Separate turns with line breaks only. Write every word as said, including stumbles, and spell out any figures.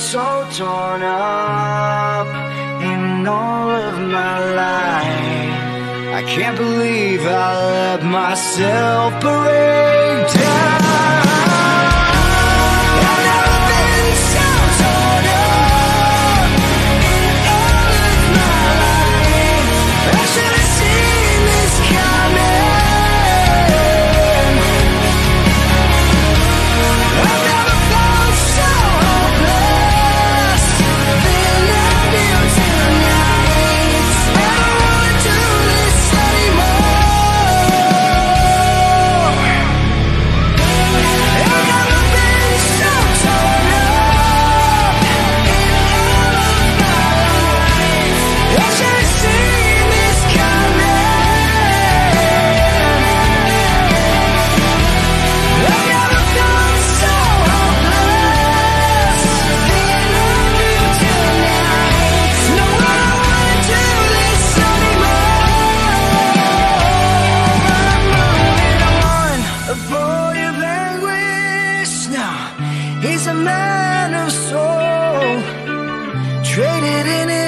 so torn up in all of my life. I can't believe I let myself break down. I've never been so torn up in all of my life. I should have seen this coming. I've never felt so hopeless than I do tonight. I don't wanna do this anymore. I've never been so torn up in all of my life. I should have seen this coming. I've never felt so hopeless than I do tonight. No, I don't wanna do this anymore. I'm moving on, a boy of anguish now. He's a man of soul, traded in his